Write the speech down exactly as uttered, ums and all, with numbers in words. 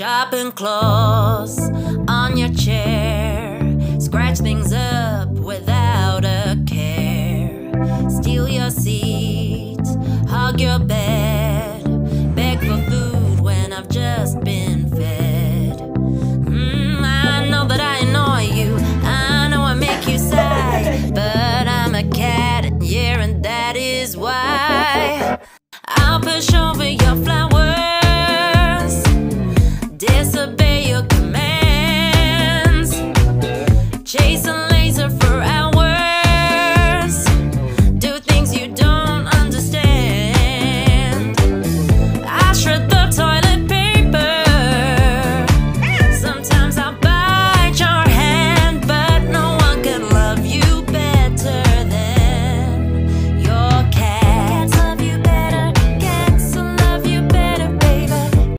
Sharpen claws on your chair, scratch things up without a care, steal your seat, hug your bed, beg for food.